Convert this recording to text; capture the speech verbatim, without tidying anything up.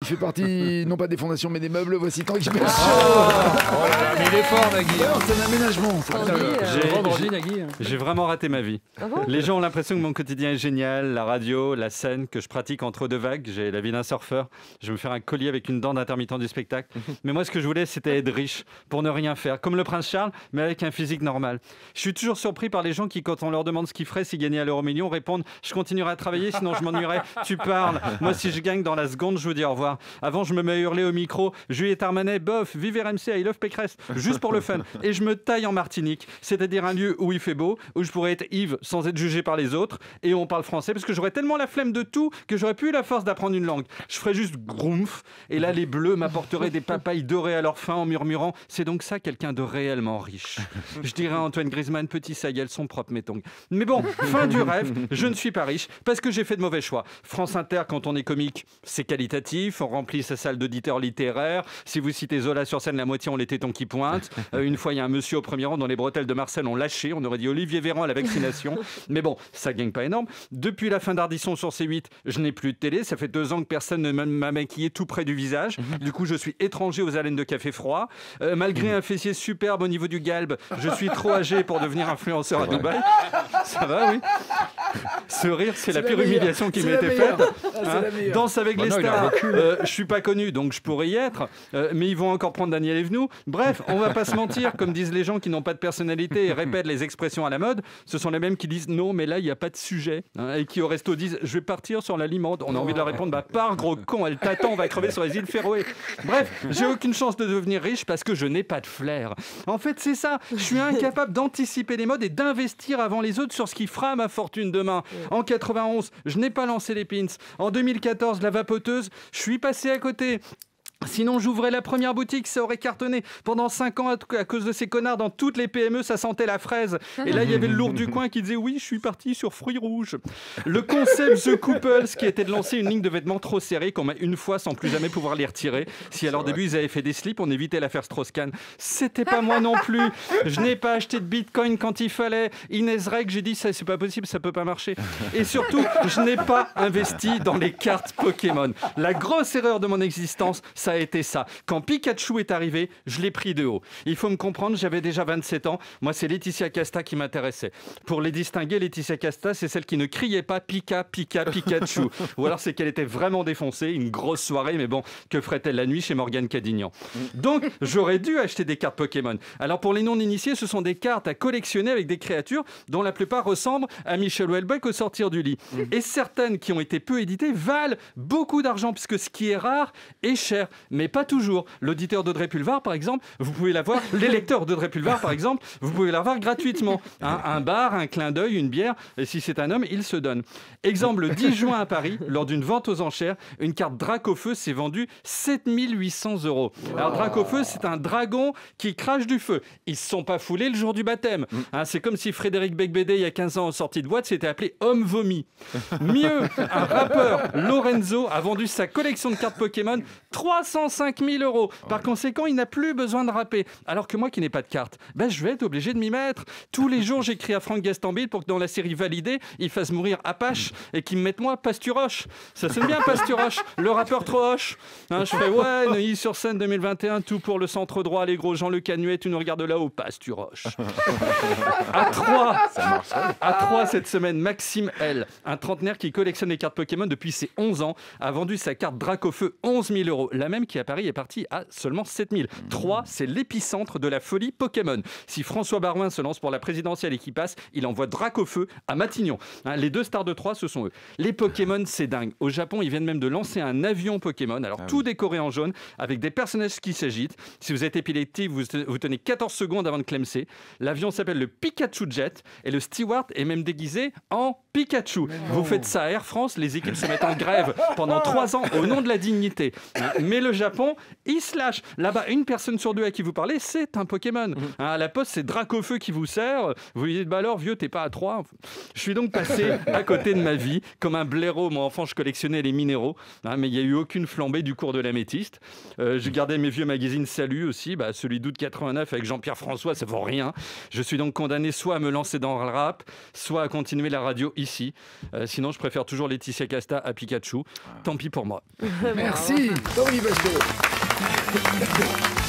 fait partie, non pas des fondations, mais des meubles. Voici Tanguy Perchaud. Oh là là, mais il est fort, Nagui. Alors, c'est un aménagement. ça. Tanguy, euh, J'ai- Vendredi, Nagui. J'ai vraiment raté ma vie. Ah bon Les gens ont l'impression que mon quotidien est génial, la radio, la scène, que je pratique entre deux vagues. J'ai la vie d'un surfeur. Je vais me faire un collier avec une dent d'intermittent du spectacle. Mais moi, ce que je voulais, c'était être riche pour ne rien faire. Comme le prince Charles, mais avec un physique normal. Je suis toujours surpris par les gens qui, quand on leur demande ce qu'ils feraient s'ils gagnaient à l'euro million, répondent « Je continuerai à travailler, sinon je m'ennuierai. » Tu parles. Moi, si je gagne dans la seconde, je vous dis au revoir. Avant, je me mets à hurler au micro « Juliette Armanet, bof, vive R M C, I love Pécresse. » Juste pour le fun. Et je me taille en Martinique, c'est-à-dire un lieu où il fait beau, où je pourrais être Yves sans être jugé par les autres, et où on parle français, parce que j'aurais tellement la flemme de tout que j'aurais plus eu la force d'apprendre une langue. Je ferais juste groumf, et là les bleus m'apporteraient des papayes dorées à leur fin en murmurant « C'est donc ça quelqu'un de réellement riche ?» Je dirais à Antoine Griezmann, petit ça y est, elles sont propres mes tongs. Mais bon, fin du rêve, je ne suis pas riche, parce que j'ai fait de mauvais choix. France Inter, quand on est comique, c'est qualitatif, on remplit sa salle d'auditeurs littéraires. Si vous citez Zola sur scène, la moitié ont les tétons qui pointent. Euh, une fois, il y a un monsieur au premier rang dont les bretelles de Marcel ont lâché. On aurait dit Olivier Véran à la vaccination. Mais bon, ça gagne pas énorme. Depuis la fin d'Ardisson sur C huit, je n'ai plus de télé. Ça fait deux ans que personne ne m'a maquillé tout près du visage. Du coup, je suis étranger aux haleines de café froid. Euh, malgré un fessier superbe au niveau du galbe, je suis trop âgé pour devenir influenceur à Dubaï. Ça va, oui. Ce rire, c'est la la pire meilleure. humiliation qui C'est m'a la été meilleure. faite. Ah, c'est Hein. la meilleure. Danse avec Bah les non, il a stars. un recul. Euh, je suis pas connu, donc je pourrais y être. Euh, mais ils vont encore prendre Daniel Evenou. Bref, on va pas se mentir. Comme disent les gens qui n'ont pas de personnalité et répètent les expressions à la mode, ce sont les mêmes qui disent non, mais là, il n'y a pas de sujet. Hein, et qui au resto disent je vais partir sur la limande. On a envie de leur répondre bah, pars, gros con, elle t'attend, on va crever sur les îles Féroé. Bref, j'ai aucune chance de devenir riche parce que je n'ai pas de flair. En fait, c'est ça. Je suis incapable d'anticiper les modes et d'investir avant les autres sur ce qui fera ma fortune demain. En quatre-vingt-onze, je n'ai pas lancé les pins. En deux mille quatorze, la vapoteuse, je suis passé à côté. Sinon, j'ouvrais la première boutique, ça aurait cartonné. Pendant cinq ans, à à cause de ces connards, dans toutes les P M E, ça sentait la fraise. Et là, il y avait le lourd du coin qui disait « Oui, je suis parti sur fruits rouges ». Le concept The Couples, qui était de lancer une ligne de vêtements trop serrés qu'on met une fois sans plus jamais pouvoir les retirer. Si à leur début, ils avaient fait des slips, on évitait l'affaire Strauss-Kahn. C'était pas moi non plus. Je n'ai pas acheté de bitcoin quand il fallait. Inès Reg, j'ai dit « Ça, c'est pas possible, ça peut pas marcher ». Et surtout, je n'ai pas investi dans les cartes Pokémon. La grosse erreur de mon existence, ça a été ça. Quand Pikachu est arrivé, je l'ai pris de haut. Il faut me comprendre, j'avais déjà vingt-sept ans. Moi, c'est Laetitia Casta qui m'intéressait. Pour les distinguer, Laetitia Casta, c'est celle qui ne criait pas Pika, Pika, Pikachu. Ou alors, c'est qu'elle était vraiment défoncée, une grosse soirée, mais bon, que ferait-elle la nuit chez Morgane Cadignan? Donc, j'aurais dû acheter des cartes Pokémon. Alors, pour les non-initiés, ce sont des cartes à collectionner avec des créatures dont la plupart ressemblent à Michel Houellebecq au sortir du lit. Et certaines qui ont été peu éditées valent beaucoup d'argent, puisque ce qui est rare est cher. Mais pas toujours. L'auditeur d'Audrey Pulvar, par exemple, vous pouvez l'avoir. Les lecteurs d'Audrey Pulvar, par exemple, vous pouvez l'avoir gratuitement. Hein, un bar, un clin d'œil, une bière. Et si c'est un homme, il se donne. Exemple, le dix juin à Paris, lors d'une vente aux enchères, une carte Dracofeu s'est vendue sept mille huit cents euros. Alors, Dracofeu, c'est un dragon qui crache du feu. Ils ne se sont pas foulés le jour du baptême. Hein, c'est comme si Frédéric Becbédé, il y a quinze ans, en sortie de boîte, s'était appelé Homme Vomi. Mieux, un rappeur, Lorenzo, a vendu sa collection de cartes Pokémon trois cent cinq mille euros. Par conséquent, il n'a plus besoin de rapper. Alors que moi qui n'ai pas de carte, ben, je vais être obligé de m'y mettre. Tous les jours, j'écris à Franck Gastambide pour que dans la série Validée, il fasse mourir Apache et qu'il me mette moi Pasturoche. Ça sonne bien Pasturoche, le rappeur trop hoche. Hein, je fais ouais, Neuilly sur scène deux mille vingt et un, tout pour le centre droit, les gros Jean Le Canuet, tu nous regardes là-haut, Pasturoche. À trois, à trois cette semaine, Maxime L, un trentenaire qui collectionne les cartes Pokémon depuis ses onze ans, a vendu sa carte Dracofeu onze mille euros. La même qui à Paris est partie à seulement sept mille. trois, c'est l'épicentre de la folie Pokémon. Si François Barouin se lance pour la présidentielle et qu'il passe, il envoie Dracofeu à Matignon. Hein, les deux stars de Troyes, ce sont eux. Les Pokémon, c'est dingue. Au Japon, ils viennent même de lancer un avion Pokémon, alors tout décoré en jaune, avec des personnages qui s'agitent. Si vous êtes épileptique, vous, vous tenez quatorze secondes avant de clemser. L'avion s'appelle le Pikachu Jet et le steward est même déguisé en Pikachu. Vous faites ça à Air France, les équipes se mettent en grève pendant trois ans au nom de la dignité. Hein, mais le Japon, il se lâche. Là-bas, une personne sur deux à qui vous parlez, c'est un Pokémon. Hein, à la poste, c'est Dracofeu qui vous sert. Vous lui dites, bah alors, vieux, t'es pas à trois. Je suis donc passé à côté de ma vie. Comme un blaireau, moi, enfant, je collectionnais les minéraux. Hein, mais il n'y a eu aucune flambée du cours de l'améthyste. Euh, je gardais mes vieux magazines Salut aussi. Bah, celui d'août quatre-vingt-neuf avec Jean-Pierre François, ça vaut rien. Je suis donc condamné soit à me lancer dans le rap, soit à continuer la radio ici. d'ici. Euh, sinon, je préfère toujours Laetitia Casta à Pikachu. Tant pis pour moi. Merci, Henri Bachelot.